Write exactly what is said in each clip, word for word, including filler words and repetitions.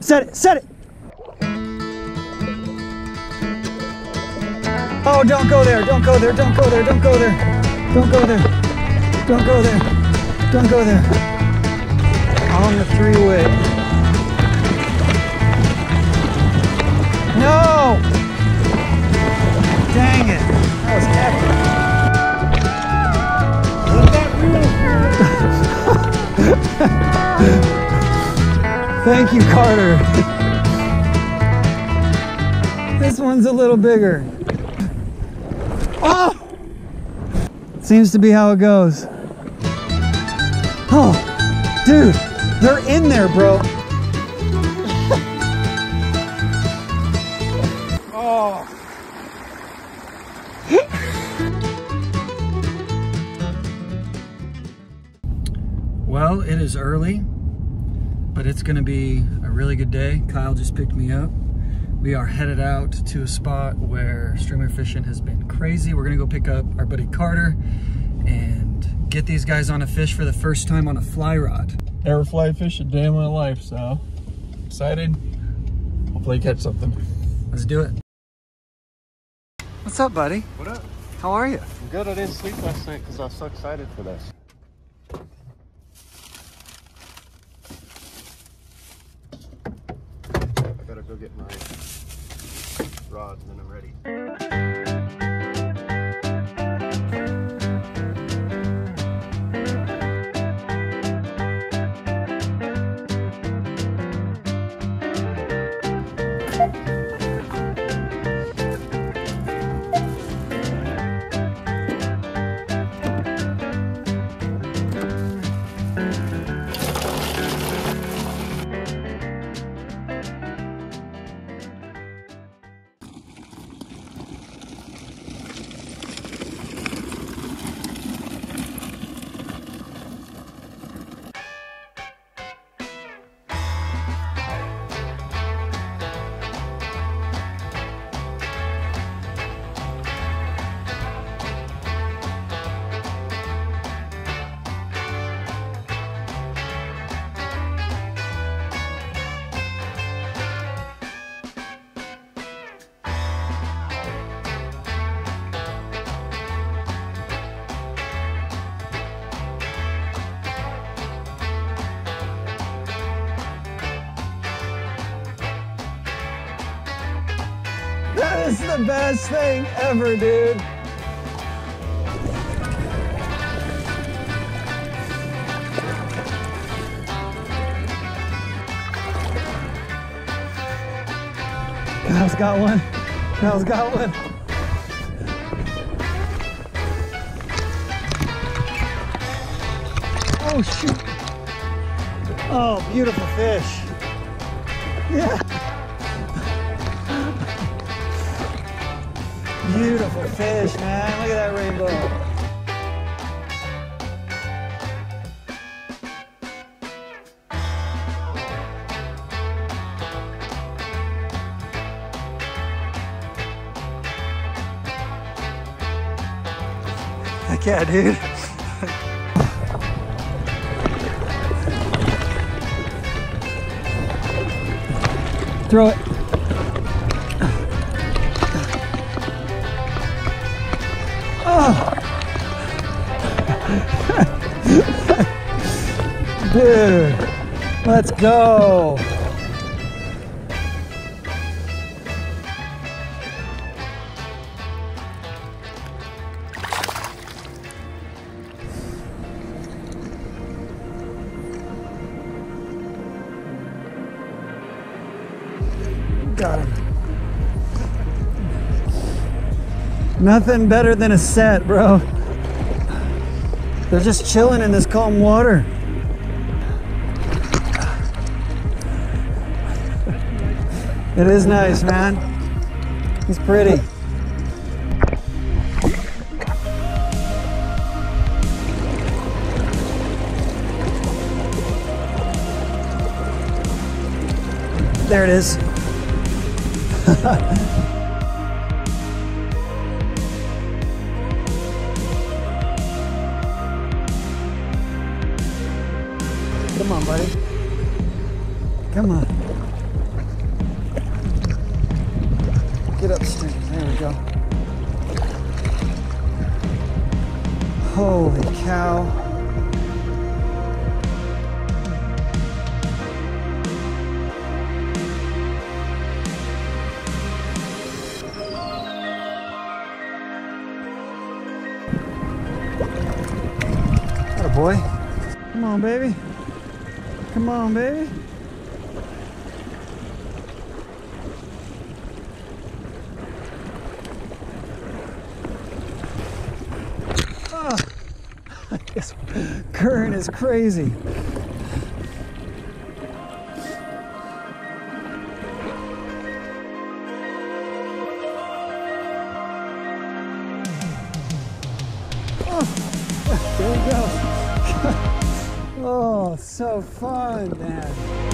Set it, set it. Oh, don't go there, don't go there, don't go there, don't go there. Don't go there. Don't go there. Don't go there. On the three-way. No! Dang it. That was epic. Thank you, Carter. This one's a little bigger. Oh! Seems to be how it goes. Oh, dude, they're in there, bro. Oh. Well, it is early, but it's gonna be a really good day. Kyle just picked me up. We are headed out to a spot where streamer fishing has been crazy. We're gonna go pick up our buddy Carter and get these guys on a fish for the first time on a fly rod. Never fly fish a day in my life, so excited. Hopefully catch something. Let's do it. What's up, buddy? What up? How are you? I'm good. I didn't sleep last night because I was so excited for this. I gotta go get my rods and then I'm ready. That is the best thing ever, dude. Kyle's got one. Kyle's got one. Oh, shoot. Oh, beautiful fish. Yeah. Beautiful fish, man. Look at that rainbow. Heck yeah, dude. Throw it. Oh. Dude, let's go. Got him. Nothing better than a set, bro. They're just chilling in this calm water. It is nice, man. It's pretty. There it is. Come on, buddy. Come on. Get upstream. There we go. Holy cow. Atta boy. Come on, baby. Come on, baby. Oh, this current is crazy. Oh, there we go. Oh, so fun, man.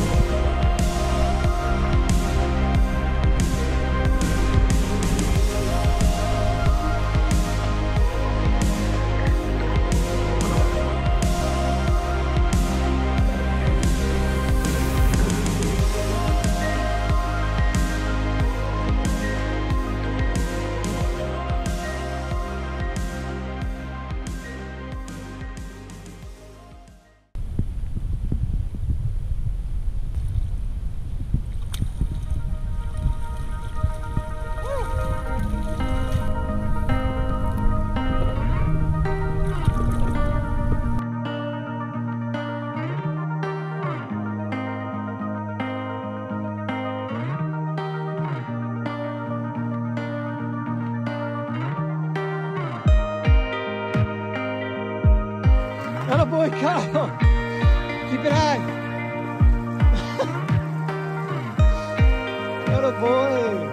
Atta boy, Kyle. Keep it high. Atta boy.